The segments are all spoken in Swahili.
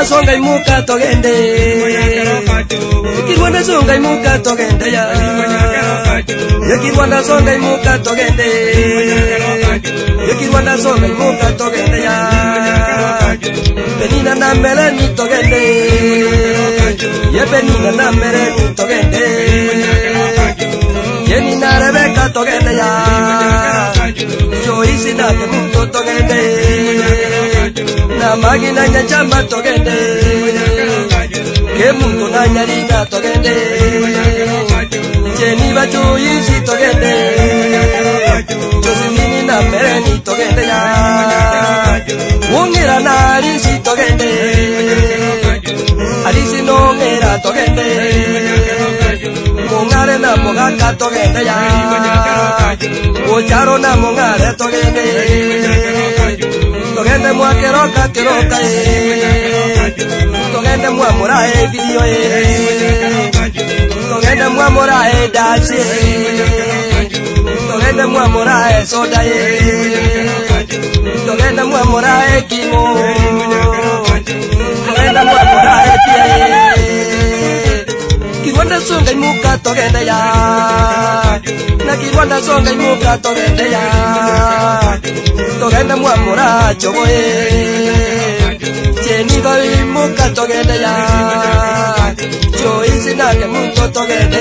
Kirwana songa imuka togende. Kirwana songa imuka togende ya. Kirwana songa imuka togende. Kirwana songa imuka togende ya. Benina na mere ni togende. Ye benina na mere ni togende. Ye ni na Rebecca togende ya. Yo isi na ke mundo togende. Na magina nyachamba togende. Ke mundo na nyarina togende. Jeni bacho isi togende. Josimini na mere ni togende ya. Ungira na alisi togende. Alisi no mera togende. Mongare na mogaka togende ya. Ocharo na mongare togende. Togende mwa keroka keroka togende mwa morae video togende mwa morae dance togende mwa morae soda togende mwa morae kimo togende mwa morae pie Kirwana songa imuka togende ya na Kirwana songa imuka togende ya togende mwa mora choboe Jeni ba imuka togende ya Joyce na ke mundo togende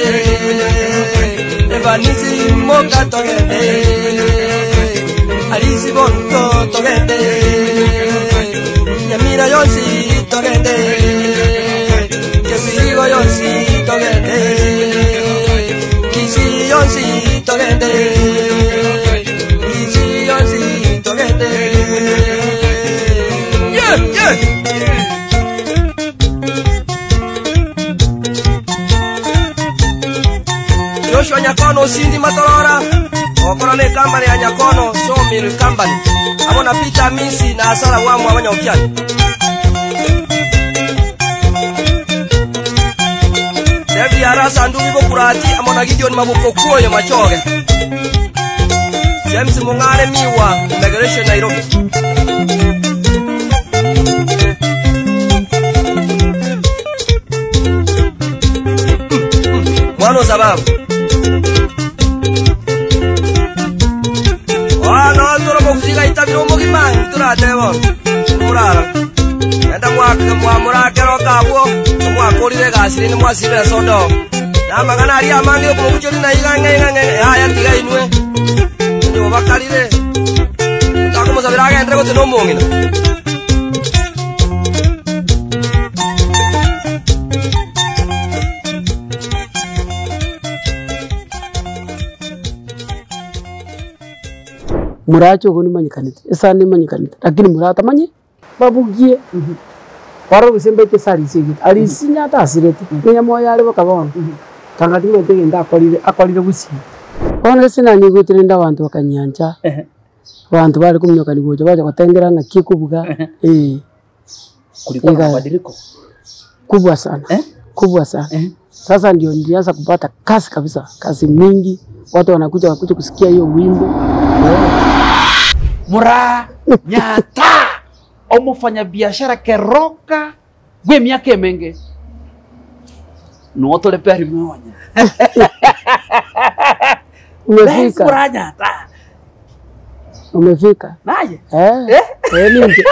Evanisi imuka togende Alisi bondo togende Yamira yonsi togende Kesigo yonsi togende Kisi yonsi togende Kisi yonsi togende Yeah Joshua Nyakono Cindy Matorora Okora ne company ya Nyakono Sawmill Company Abona Peter Misi na Asara wamu abanya okiani Devi Arasa ndugi bokurati amona Gideon Mabuko kuoyo machoge James Mungare Miwa Immigration Nairobi Mwano sababu no turo bokusiga itabiro mogimangi turatebo murara enda mwa murakero kabwo mwakorire gasire ni mwasire sodo na magana ari amangi okuchori na iganga haya tiga inwe ndio bakalire tako musabira agendre gote no mongina Muracho goni manyikanite esa ni manyikanite lakini murata manyi babugie paro bisembe ke sari sigi ari sinya ta sireti nya moya ari bakabona tangati mete ngenda akolire busi ona sina ni gutirinda bantu bakanyanja bantu bari kumnyoka ni gojo baje batengera na kikubuga kulikuwa na mabadiliko kubwa sana kubwa sana sasa ndio nilianza kupata kazi kabisa kazi mingi watu wanakuja kusikia hiyo wimbo Mura nyata omufanya biashara keroka gwe myaka menge nuotole peri mwonya umefika Mura nyata umefika naje nini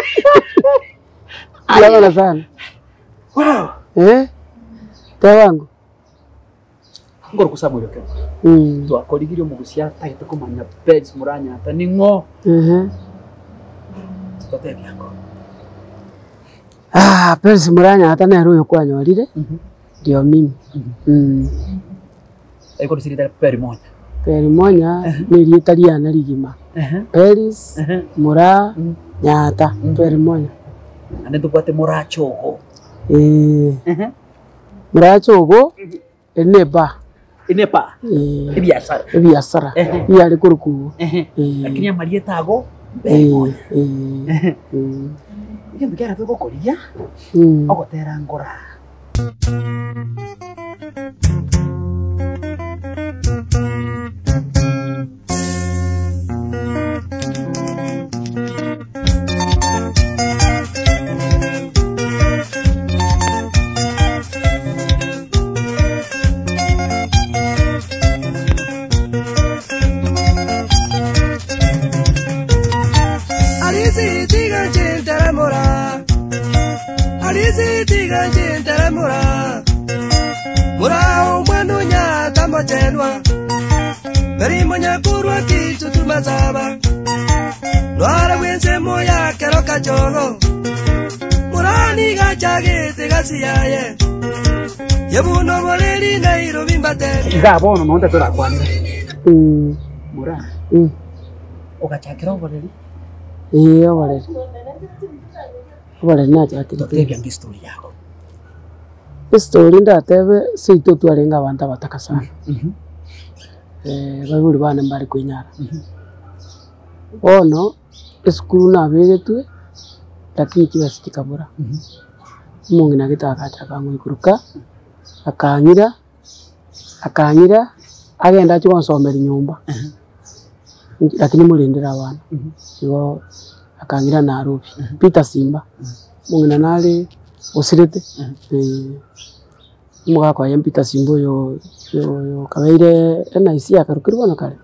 Alama sana wow tawangu ngoro kusamulyo ke to akoligiro mu gusia taite kumanya page muranya ata ningo tote byako page muranya ata na royo kwa nyorire ndio mimi eko disirita peri monya ni Italiana ligima Paris mura nyata peri monya ande tupate murachogo murachogo eneba inepa ibiasara yari kuruku lakini amalieta ago Ikintu kera tuko kolia ogotera ngora Perimo nyakurwa kitu tumasaba Nwara wense moya kero kachogo Murani gachagete gasiyaye Yebuno boleri Nairobi mbateri Ngabo no nonde turakwanira. Murani. Ukachakira oboleri. Oboleri. Oboleri na chati. Tebya ngistori yako. Story ndatebe sito twarenga abantu abataka sana. Baburi bana mbali kwinyara. Ono eskuru na begetwe lakini kiba sitikabura. Mungu nagitaka cyangwa ikuruka akanyira agenda cyo nsomera inyumba. Lakini mulindira abana. Yo akanyira na Rubi. Peter Simba. Mungu nanali osirete. Muga kwa Peter Simba yo kabaire NIC akarukirwa na kale.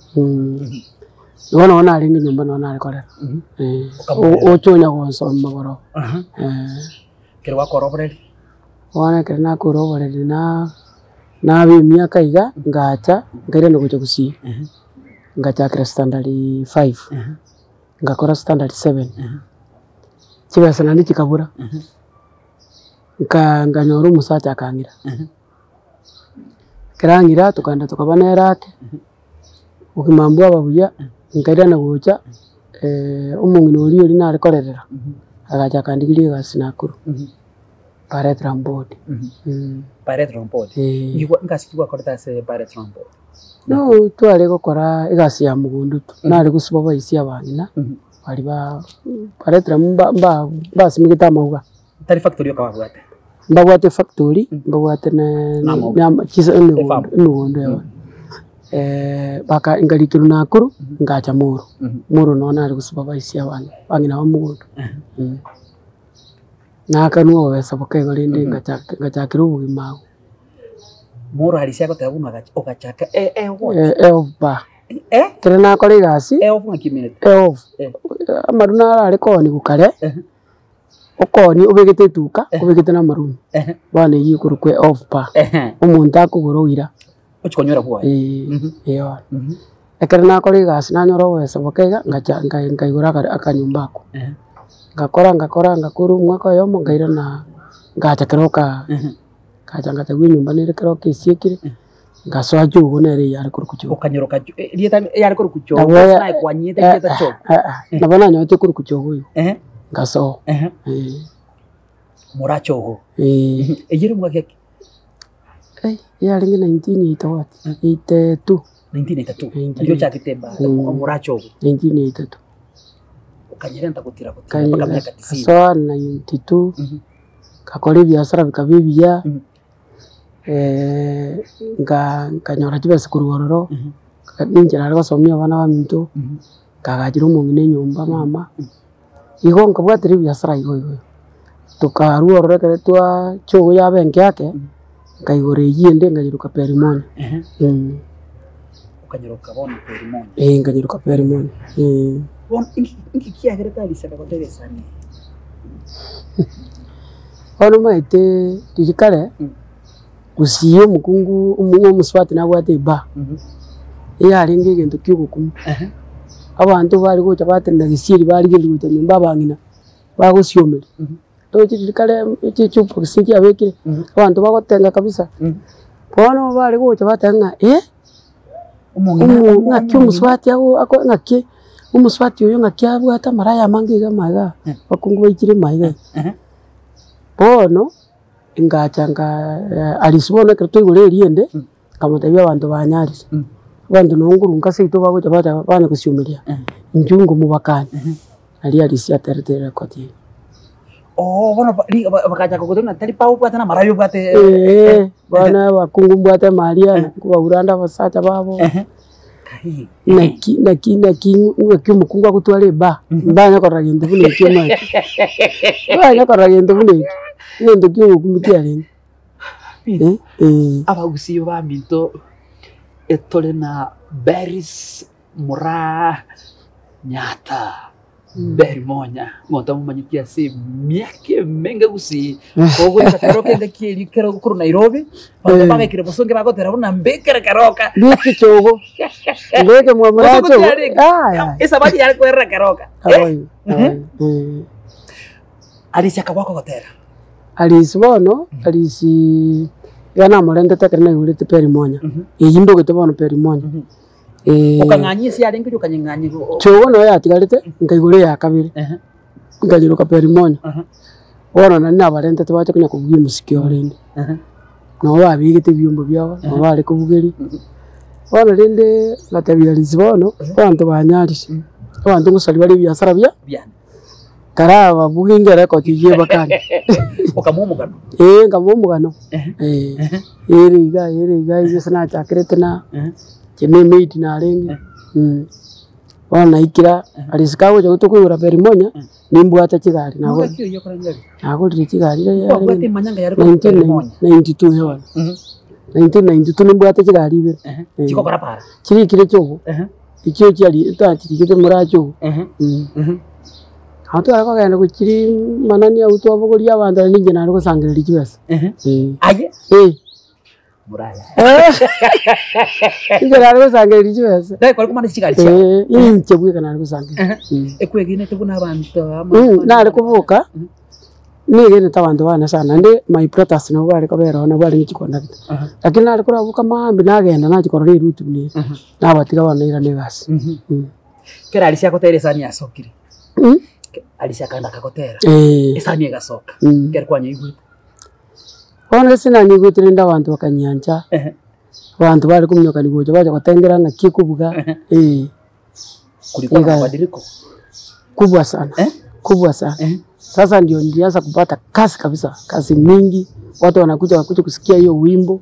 Wana wana alingi nyumba wana alikolera. Ochonya konsoma goro. Kero wakoroboreri. Wana kerena koroboreri na miaka iga ngacha ngere no kuja kusi. Ngacha kra standard 5. Ngakora standard 7. Kibasa nani kikabura. Nganyoro musacha akangira. Kirangira tukanda tukabana yarake. Ukimambwa ababuya nkaira na gucha umungino uri na arikorerera. Agacha kandigirie gasinakuru. Pirate Ramport. Pirate Ramport. Igo ngasikibwa koreta se Pirate Ramport. No twale gukora igasi ya mugundu tu. Nari gusuba baisi abangina. Bari ba Pirate Ramport basimigita mauga. Tari factory okabagwate. Mbagwate factory, mbagwate na kisa nugondo yawa. Baka ingalikiru nakuru ngacha muru. Muru nona ari gusupervise abantu. Bangina bamugondo. Naka nuwo wesa bokego lindi ngachakiru bugimago. Muru ari cia gotebuna ogachaka Ba. Kere nakore igasi. Of makiminute. Amaruna ari koni gukare. Okoni ubegete tuka ubegete na maruni bana yikurukwe off pa umuntu akugoroira ukonyora bwa yo ekere nakore gas na nyoro wesa bokega ngaigura akanyumbako ngakora ngakuru mwaka yo mungaira na ngacha keroka kacha nyumba nire keroka isiekire ngasoa jugo nere yari kurukucho ukanyoroka rieta yari kurukucho na kwanyite keta cho nabana nyote kurukucho huyo ngaso murachogo ejere mwake yari ngi 1982 ndio chakitemba murachogo 1982 ukanyerenta kutira mpaka miaka 90 so 92 kakore biashara bikabibia nganyora kibese kuruororo ninjira ariko somia bana ba minto kagajira umungine nyumba mama igo nkabwatira biashara igo tukaruororo kare twa chogo ya benki yake ngaigore yinde ngayiruka perimoni ukanyiruka bona perimoni ngayiruka perimoni bon inki kiagere kalisa kakoteresani ono maite dirikare usiyo mukungu umungo muswati nabwate ba yari ngigento kyugukumu abantu bali gocha batenda gisiri bali giliguta nyumba bangina bagusyomera to dirikare chupo kisiki abekire abantu bagotenga kabisa bono bali gocha batanga umungo ngakyo muswati ako ngakye umuswati uyo ngakya bwata maraya mangiga maga bakungu bayikire maga bono ingachanga alisibona kreto igore riende kamutabya abantu banyari abantu nongurunga seito bagocha bata bana kusyumiria njungu mubakani ali alisia tertere koti bono bakaja kugotona tali pau bwata na marayo bwate bana bakungu bwata maria kubauranda basacha babo naki mukungu akutwale ba mbanya koragende bune cyoma banya koragende bune yendo kyo kumitiare abagusiyo ba minto etole na beris mura nyata berimonya monta mumanyikia si miake menga gusi kogo karoka ndakiri kero kuru Nairobi baba kire bosonge bagotera buna mbekere karoka biki chogo Ndeke mwamuracho. Esa bati yari kwerra keroka. Alisi akabwako gotera. Alisi bono, alisi yana molende tekene ulete peri monya. Yindo gete bono peri monya. Ukang'anyia si arengi ukanyang'anyi. Chogo no yatigarite ngaigure ya kabiri. Ngajiruka peri monya. Bono na nabarente tebache kunya kubugia musiki orende. No babigite byumbo byabo, no bari kubugeri. Bono rende ngatabia alisi bono, bantu banyarisi. Abantu ngusali bari byasara bya. Karaba bugingere ko tiye bakani. Ukamumugano. Ngamumugano. Iriga yesana chakrete na. Chene meet na renge. Wana ikira alisikawo cyo tukuyura peri monya nimbu ata kigari nago. Nago ri kigari ya 1992 hewa. 1992 nimbu ata kigari be. Chikokora para. Chiri kire cyo. Ikyo cyari twakirigite muracho. Hatu arako genda kuchiri manani auto abogori abanda ninje nari gusangirira ikibasa. Aye. Muraya. Ninje nari gusangirira ikibasa. Dai kwa kumana kigari cyo. Inche bwika nari gusangirira. Ekwegine tubuna abantu nari kuvuka. Nigene tabantu bana sana ndi my protest no bari kabera na bari nkikonda bita. Lakini nari kurabuka mambi nagenda nakikorera irutu ni. Nabatiga bana ira negasi. Kera alisi akoteresa ni asokire. Alisi akanda kakotera. Esa ni gasoka. Kera kwanya igwita. Ona sina nyigwitire nda abantu bakanyanja. Abantu bari kumnyoka nigoje baje kutengera na kikubuga. Kulikuwa na mabadiliko kubwa sana. Kubwa sana. Sasa ndio nilianza kupata kasi kabisa, kasi mingi. Watu wanakuja kusikia hiyo wimbo.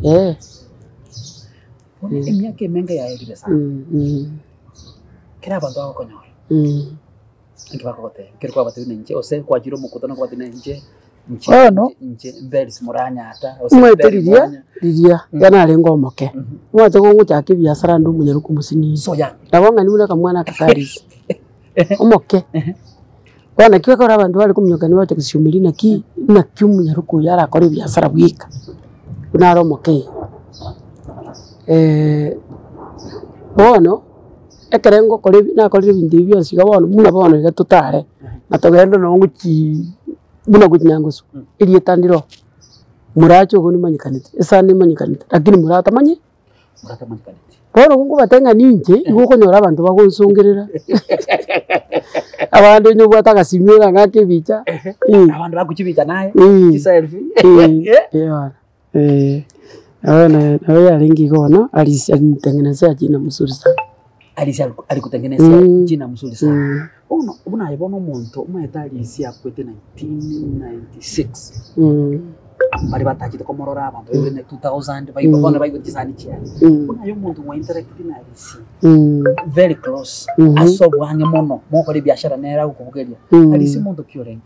Miaka menga ya ile sana. Kera bantu wako konyora. Angibako kote. Kera kwa batu nje ose kwa jiro mukutana kwa batu nje. No. Nje mbere simuranya ata ose lidia yana alengo moke. Mwaje kongo cyake byasara ndu munyaruku musini. So ya. Nabonga ni mulaka mwana kakarisi. Omoke. Bwana kiwe kwa abantu bari kumnyoka ni wacho kushumiri na cyumunyaruku yara akore byasara bwika. Unaro moke. Bono ekerengo kore na kore bindi byose gabono muna bono gatutare natogendo no nguki buna gutinyangusu iri tandiro muracho goni manyikanite esa ni manyikanite lakini murata manyikanite bono kungu batenga ninje iguko nyora abantu bagonsongerera abantu nyugo atagasimira ngake bicha abantu bakuchibicha naye selfie Awana alingi gona alitengenezea jina mzuri sana. Alikutengenezea jina mzuri sana. Unayibona umuntu umweta Alisi akwete 1996. Bari batakite komorora abantu bene 2000 bayibona bayigotizani cyane. Unayo umuntu mwa interact na Alisi. Very close. Asobwanye mono moko ri biashara nera ukubugeria. Alisi muntu kyorenga.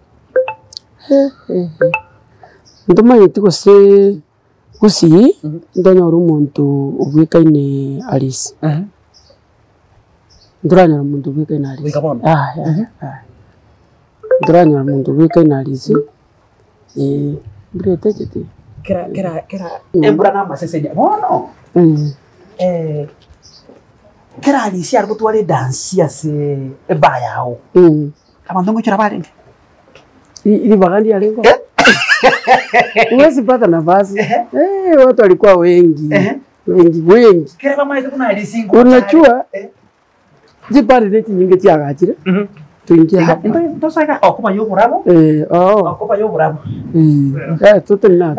Nduma yitiko se Kusi, ndanyora umuntu ubwikaine Alisi. Nduranyora umuntu ubwikaine Alisi. Nduranyora umuntu ubwikaine Alisi. Brete tete. Kera. Embra na masesenya. No. Kera Alisi ariko twale dance yase ebayao. Abantu ngo cyarabare. Ili bagandi yalengo. Uwezi pata nafasi. Watu walikuwa wengi. Wengi. Kera kama hizo kuna Alisi. Unachua jipari neti nyinge tiagachire. Tuingia hapa. Ndio sasa okupa yo burabo. Okupa yo burabo. Tutu na.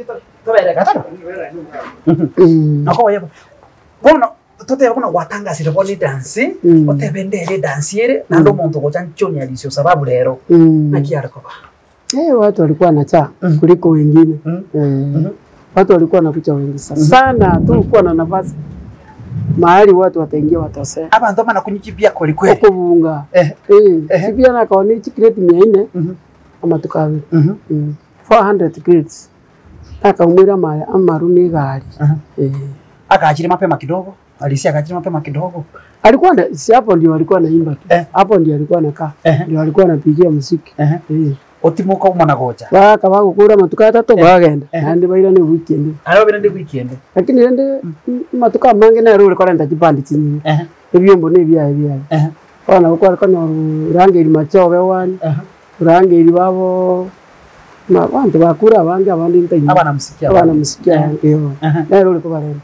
Nako yebo. Bono tote kuna watanga sire boni dance. Ote bendere dance yere nando muntu ko chanchoni Alisi sababu lero. Nakiara ko ba. Watu walikuwa wanacha kuliko wengine. Watu walikuwa wanakucha wengi sana. Tulikuwa na nafasi. Mahali watu wataingia watose. Abantu bana kunyikibia kweli kweli. Okubunga. Kibia na kaoni chikreti 400 ama tukawe. 400 crates. Akamwira maya amaruni gari. Akaachiri mapema kidogo. Alisi akaachiri mapema kidogo. Alikuwa si hapo ndio alikuwa anaimba tu. Hapo ndio alikuwa anakaa. Ndio alikuwa anapigia muziki. Otimoka umana gocha. Baka bagukura matuka atatu bagenda. Nandi baira ni weekend. Aro bende weekend. Lakini rende matuka mange na rule korenda kipandi chini. Ebyombo ne bya. Ona uko kono rangi machobe wani. Rangi babo na bantu bakura bange abandi ntanyi. Abana musikia. Abana musikia yo. Na rule ko barenda.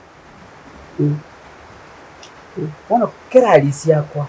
Ona kera alisi yakwa.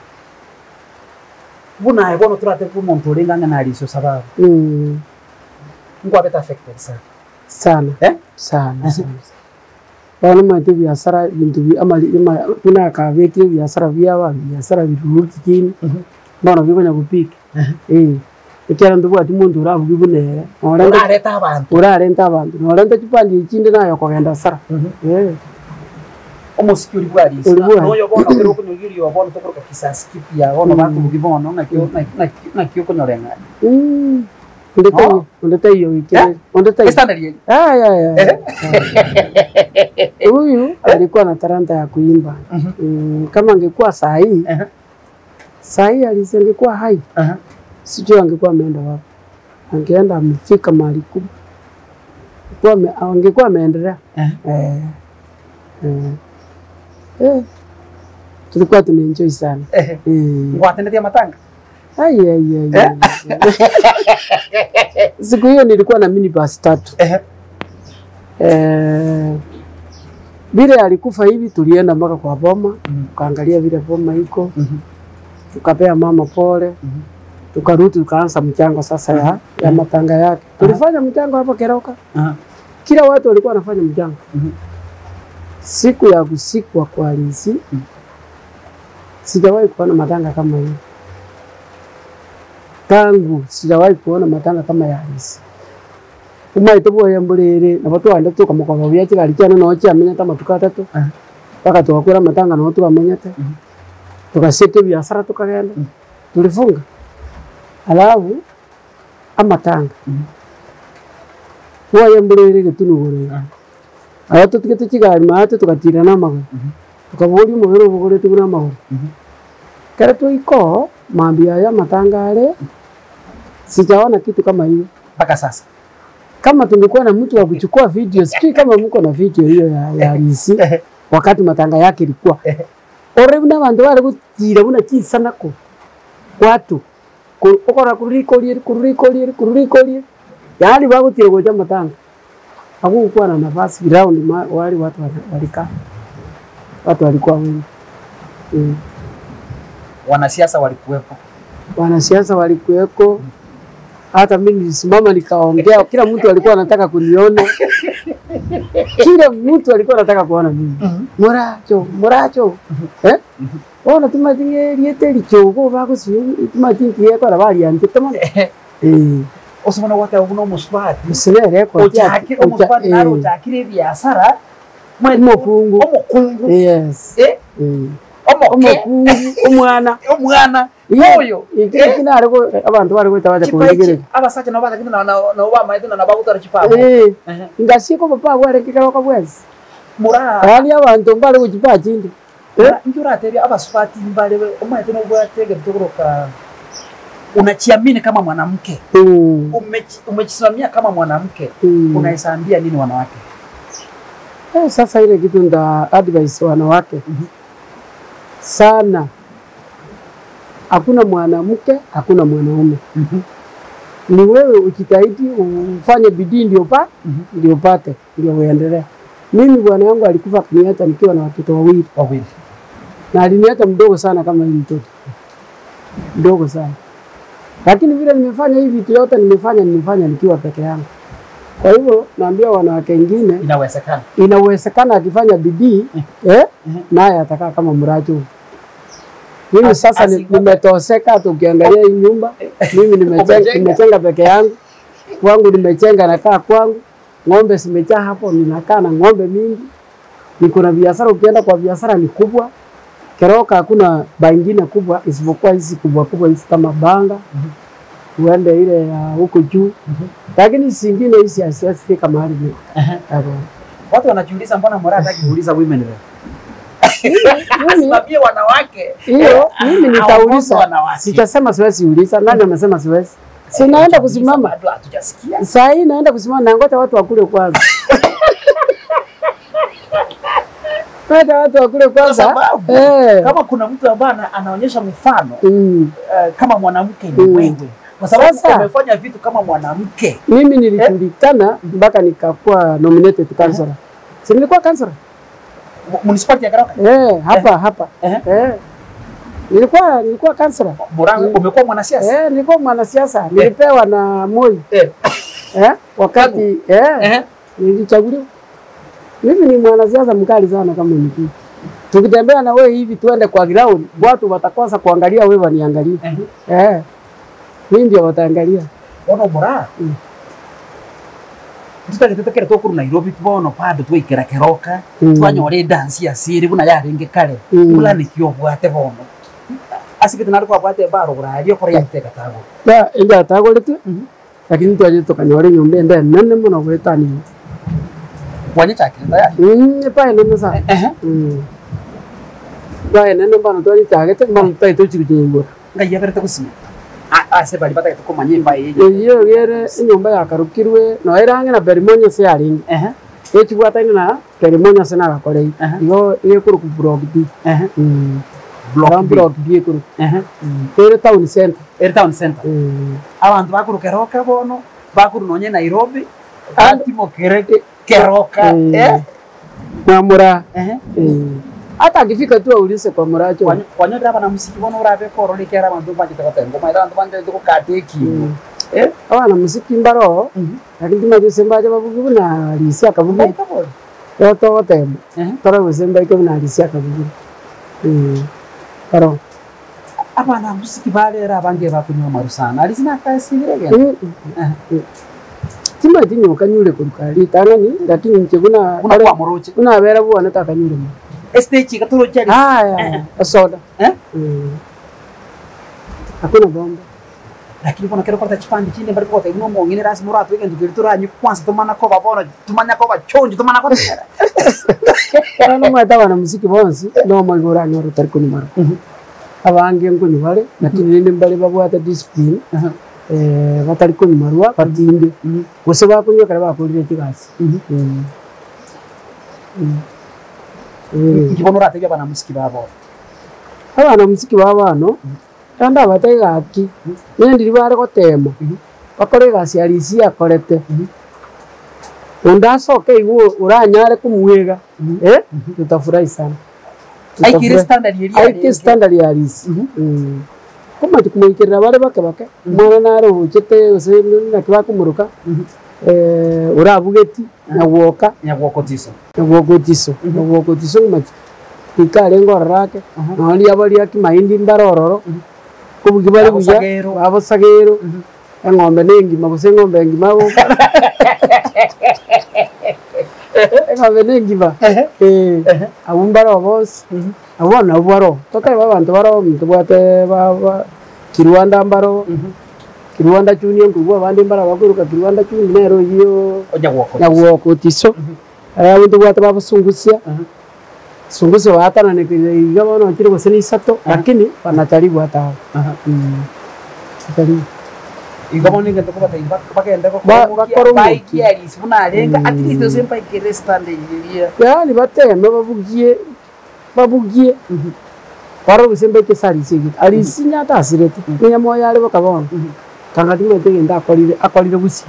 Buna ebono turate ku muntu ringanga na aliso sababu. Ngwa beta affected sana. Sana. Bana mate biashara bintu bi amali kuna ka vekire biashara byawa biashara biruki kini. Bana bibanya kupika. Ikera ndubu ati muntu uravuga ibunera. Urarenta abantu. Norenta kipandi ikindi nayo kogenda sara. Omusikuri bwalisi. Noyo bona kero kunyugiri yobona tokoroka kisasi kipya bona bantu bugibono nakyo kunyorenga. Ndeta hiyo ikere. Ndeta. Standard yeye. Ya. Huyu alikuwa na talanta ya kuimba. Kama angekuwa sahi. Sahi alisingekuwa hai. Sijui angekuwa ameenda wapi. Angeenda amefika mahali kubwa. Angekuwa ameendelea. Tulikuwa tunaenjoy sana. Ngwatendetia matanga. Siku hiyo nilikuwa na minibus 3. Vile alikufa hivi tulienda mpaka kwa boma, tukaangalia vile boma iko. Tukapea mama pole. Tukarudi tukaanza mchango sasa ya matanga yake. Tulifanya mchango hapa Keroka. Kila watu walikuwa wanafanya mchango. Siku ya kusikwa kwa Alisi sijawahi kuona matanga kama hiyo. Tangu sijawahi kuona matanga kama ya Alisi. Umaitobo yamburere na watu wanda tuka mukwa byaki galikiana no cyamenya tamatuka atatu. Baka tukakura matanga no tubamenyete. Tukasete biashara tukagenda. Tulifunga. Alafu amatanga. Yamburere getunugure. Aya tutikete kigari mate tukatira namaguru. Tukaburi muhero bugore tugura amaguru. Kare tuiko mambia ya matangare. Sijaona kitu kama hiyo mpaka sasa. Kama tungekuwa na mtu wa kuchukua video, sijui kama mko na video hiyo ya Alisi wakati matanga yake ilikuwa. Orebuna bantu bale gutira buna kisana ko. Watu okora kurikolie. Yaani bagutira goja matanga. Hakukuwa na nafasi ground wale watu walikaa. Watu walikuwa wengi. Wanasiasa walikuwepo. Wanasiasa walikuwepo. Hata mimi nilisimama nikaongea, kila mtu alikuwa anataka kuniona. Kila mtu alikuwa anataka kuona mimi. Moracho. Ona tumatinge liete lichogo bagusi tumatinge yako rabali antetama. Osumana wata uno muswati. Musinere ko cyaki muswati naro cyakire biasara. Omukungu. Yes. Omukungu umwana. Oyo. Ikina ariko abantu bari kwita baje kundigire. Abasacha no baza kina na obama iduna na bagutara chipapo. Ngasiko papa gware kikaba kabwezi. Mura. Ali abantu bari kuchipa chindi. Njura tebi abaswati mbale omaite no bwatege bitokoroka. Unachiamini kama mwanamke. Umejisimamia kama mwanamke. Unaisambia nini wanawake? Sasa ile kitu nda advice wanawake. Sana. Hakuna mwanamke, hakuna mwanaume. Ni wewe ukitahidi ufanye bidii ndio upate, ndio uendelee. Mimi bwana yangu alikufa kuniacha nikiwa na watoto wawili. Na aliniacha mdogo sana kama hii mtoto. Mdogo sana. Lakini vile nimefanya hivi vitu yote nimefanya nikiwa peke yangu. Kwa hivyo naambia wanawake wengine inawezekana akifanya bidii naye atakaa kama mracho. Mimi sasa nimetoseka, tukiangalia hii nyumba mimi nimechenga peke yangu. Kwangu nimechenga nakaa kwangu. Ng'ombe zimejaa hapo, ninakaa na ng'ombe mingi. Niko na biashara, ukienda kwa biashara ni kubwa. Keroka hakuna bangine kubwa isipokuwa hizi kubwa hizi kama Banga. Uende ile huko juu. Lakini zingine hizi hazifika mahali ni. Watu wanajiuliza mbona Mora hataki kuuliza women rep? Asimamie wanawake. Hiyo mimi nitauliza. Sitasema siwezi uliza. Nani amesema siwezi? Sinaenda kusimama. Bado hatujasikia. Saa hii naenda kusimama na ngoja watu wakule kwanza. Ngoja watu wakule kwanza. Kama kuna mtu ambaye anaonyesha mfano kama mwanamke ni wewe. Kwa sababu umefanya vitu kama mwanamke. Mimi nilijulikana mpaka nikakuwa nominated councillor. Si nilikuwa councillor? Municipality ya Karoka? Hapa. Nilikuwa councillor. Morango umekuwa mwanasiasa? Nilikuwa mwanasiasa. Nilipewa na Moi. Wakati nilichaguliwa. Mimi ni mwanasiasa mkali sana kama mimi. Tukitembea na wewe hivi tuende kwa ground, watu watakosa kuangalia wewe waniangalie. Mimi ndio wataangalia. Ono bora. Tutaketokera tokuru Nairobi tubono pado twikira Keroka, twanyore dance ya siri buna yaringe kale. Mulani kyo bwate bono. Asikete nari kwa bwate baro buradio kore yateka tago. Inga tago letu. Lakini twaje tukanyore nyumba ndende nene muno gwetani. Wanye chakira ya. Pa nene sa. Ba nene bana twali chagete man tai to chikutingo. Ngai yaberete kusima. Se bali bata ko manyimba yeje. Iyo yere nyumba yakarukirwe no irange na berimonyo se yaringi. Echibwata na berimonyo se nagakorei. Iyo kuru ku blog bi. Blog bi kuru. Tere town center. Abantu bakuru Keroka bono, bakuru nonye Nairobi, antimo Keroka. Namura. Hata akifika tu aulize kwa Muracho. Wanyora hapa na muziki bono urabe koro likera abantu banje takata ngoma ira abantu banje ndiko kateki. Abana muziki mbaro. Lakini tumaje baje babugu na lisia kabugu. Toto wote. Tara wesemba iko na lisia kabugu. Paro. Abana muziki bale ra bange bakunywa marusana. Alisina kasibire gani? Tima tinyo kanyure kurukali tanani lakini ncheguna kwa moroche. Una bera bwana takanyure. Stage katuro chali. Soda. Hakuna bomba. Lakini kuna kero kwa chipandi chini bali kwa ino mongine rasi muratu weke ndikiritura nyu kwanza tumana ko babona tumanya ko bachonjo tumana ko tera. Kana mwata wana muziki bonsi no magora nyoro tarikuni mara. Abange ngoni bale lakini nende mbale babwata discipline. Batarikuni marwa partinde. Bose bakunyo kare bakurire kigasi. Ngibonora tebya bana musiki babo. Abana musiki babano tanda batega aki. Nendiri bare gotema. Bakore gasi alisi akorete. Undasoke iwo uranyare kumuhega. Tutafurahi sana. Aiki standard ya alisi. Kuma tukumwikirira bare bake. Mwana naro uchete usene nakiba kumuruka. Urabugeti nyaguokotiso machi ikale ngororake noli abali akimahindi mbarororo kubugi bari buya abosagero engombe nengima bose ngombe ngima bo engombe nengima abumbaro bose abona ubaro tokai babantu baro mtubwate ba Kirwanda mbaro Kirwanda chuni ngubwa bandi mbara baguruka Kirwanda chuni nero iyo nyaguoko tiso abantu bwata babusungusia sungusia watana ne igabano akiri boseni sato lakini wanataribu hata igabano ngento kubata bakenda ko bike ali sibuna alenga at least sempa ikere stand ilia yani bateme babugie paro bisembe ke sari sigi ali sinya ta sireti nya moya ale bakabona kangati mwete ngenda akolire busi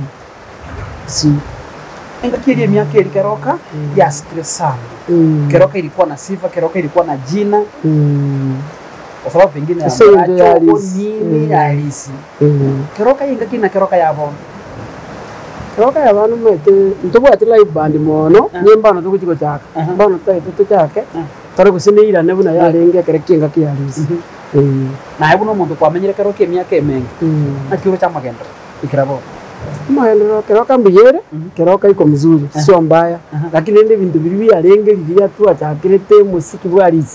enga kile miaka ile Keroka yasikire sana. Keroka ilikuwa na sifa, Keroka ilikuwa na jina. Kwa sababu pengine ya nini halisi. Keroka inga kina Keroka yabo. Keroka yabanu mwete ntobo atila ibandi mono nyemba na tukuchiko chaka. Mbona tutu chake. Tare kusinira nebuna yarenge kerekinga kiyalisi. Na hebu no muntu kwamenyere Keroka miaka emenga. Na kiro cha magendo ikirabo. Maendeleo Keroka mbiyere Keroka iko mzuri sio mbaya lakini nende bintu bibi alenge bibi tu atakirete musiki bwalisi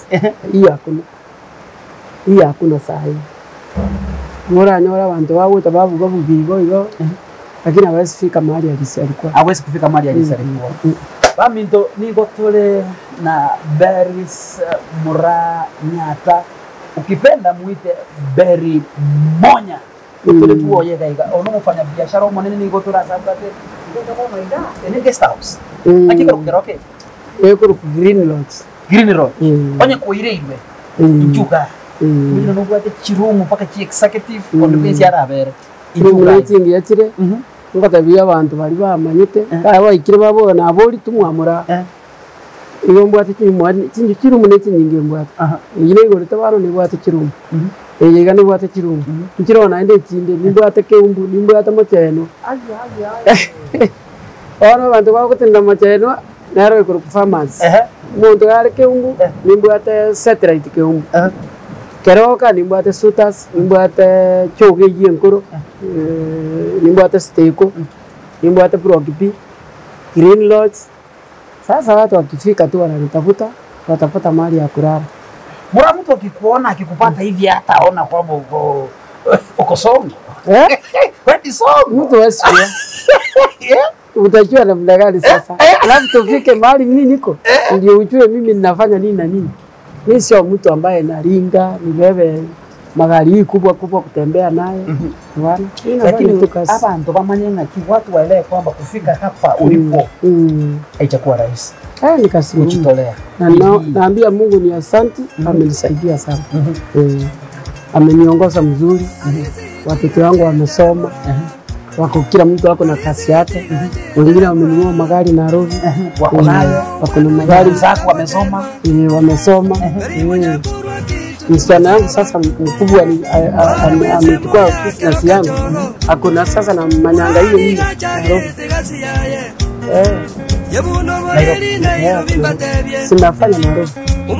hii hakuna sahi mora nyora abantu bawo tababu babugigo iyo lakini hawezi fika mahali hawezi kufika mahali alikuwa baminto nigotole na Beris Mura Nyata ukipenda muite Beri Monya tuli tuo ye gaiga ono mufanya biashara umonene ni gotura sabate ndio kama ida ene guest house akika kugera okay ekuru green lodge green road onye kuireirwe ijuga mwino no gwate chirumu paka chi executive on base ya rabere ijuga tingi yatire ngotabia abantu bari bamanyite kaba ikire babona abori tumwamura iyo mbwate kimwani tingi kirumu ne tingi mbwate yine ngorita baro ni bwate kirumu yega ni bwate kirumu kirona ende tinde ni bwate keumbu ni bwate macheno ono abantu bakutinda macheno naro ikuru farmers muntu ari keumbu ni bwate satellite keumbu keroka ni bwate sutas ni bwate choge yenkoro ni bwate steko ni bwate progipi green lodge. Sasa watu wakifika tu wananitafuta, watapata mahali ya kulala. Mbona mtu akikuona akikupata hivi hata aona kwamba uko songo? Wewe songo. Mtu wasikia. Utajua namna gani sasa? Alafu tufike mahali mimi niko. Ndio ujue mimi ninafanya nini na nini. Mimi sio mtu ambaye naringa, nibebe magari kubwa kutembea naye. Bwana, lakini hapa ndo bamanyanga ki watu waelewe kwamba kufika hapa ulipo haijakuwa rahisi. Nikasimu kujitolea. Na naambia Mungu ni asante, amenisaidia sana. Ameniongoza mzuri. Watoto wangu wamesoma. Wako kila mtu wako na kazi yake. Wengine wamenunua magari Nairobi. Wako nayo. Wako na magari zako wamesoma. Wamesoma. Msichana yangu sasa mkubwa amechukua business yangu. Hakuna sasa na manyanga hiyo mimi. Sinafanya Nairobi.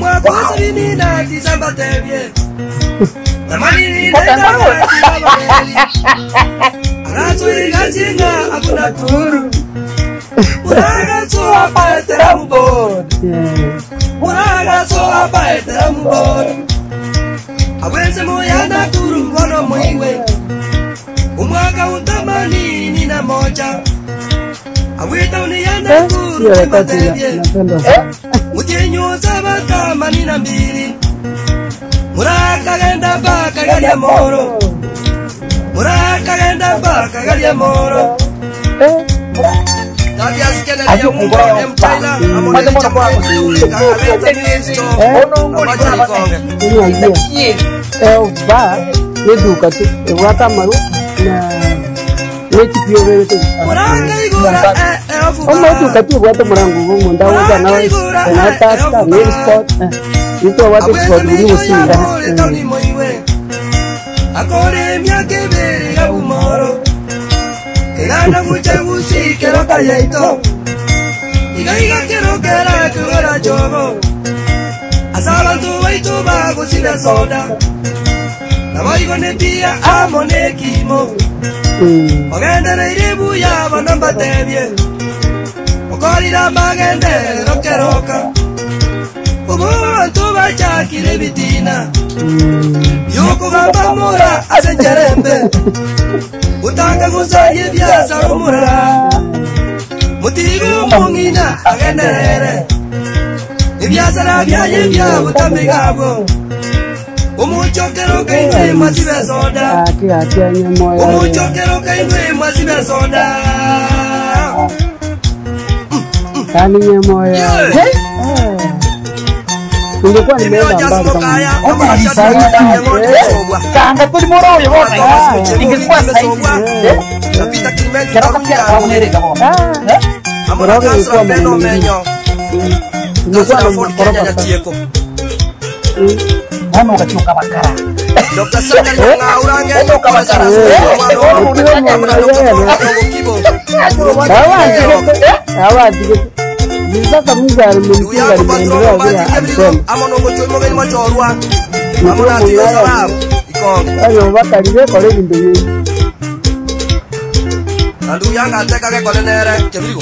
Aweze moya na kuru mkono mwiwe umwaka utamani nina moja awita uniana kuru kimatebye mujenyoza batama nina mbili muraka genda baka galia moro muraka genda baka galia moro ayo ngoro mtaila amone kwa ba neduka tu wata maru na neti pio wewe tu oma duka tu wata murangu ngo ndawo jana na tasta nail spot ito wata spot ni usinda akore miake be ya umoro Kelana muchagusi kero kayaito Iga kero kera kura jogo Asala tu waitu bago sila soda Namaigo nepia amone kimo Ogende reirebu ya banamba tebye Okori la magende rokeroka Ubu antu bachakire bitina Yuko gamba mura asenjerembe Utanga gusaye biasa rumura Mutigo mongina agenere Biasa rabia ye bia utamigabo Umuchokero kainwe masibe soda Umuchokero kainwe masibe soda Kani nyemoya Ningekuwa nimeenda mbali kanga tuli moro yo bota ingekuwa sahihi napita kilimeni kero kwa kaunere amora kasra meno menyo ningekuwa na mkoropa tieko mwana ukachuka bakara Dr. Sanga nga urange ukachuka bakara Hawa sasa Mungu alimfunga aliendelea bila asema. Amonongo chimo beni machorwa. Amona tiyo sababu ikonge. Ayo bakalire kole bimbe. Andu yanga ateka ke kole nere kebirigo.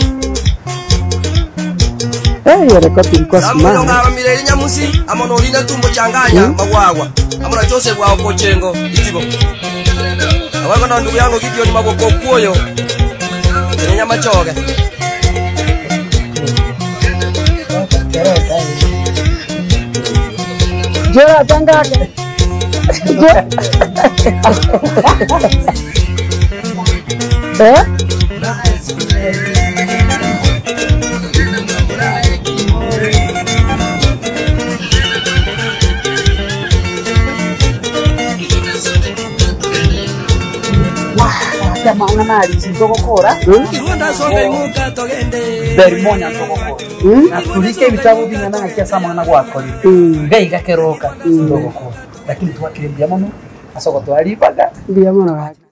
Yere kopi kwa sima. Amono ngaba mire nyamusi amono lina tumbo changanya magwagwa. Amona chose bwa kochengo ikibo. Awango ndo ndugu yangu Gideon maboko kuoyo. Nyama choge. Jera tangake. Mana nari sintogokora berimonya ntogokora natulike ibitabo bingana nka kiasa mwana gwakori gaiga keroka ntogokora lakini twakirimbia mono asoko twalipaga mbia mono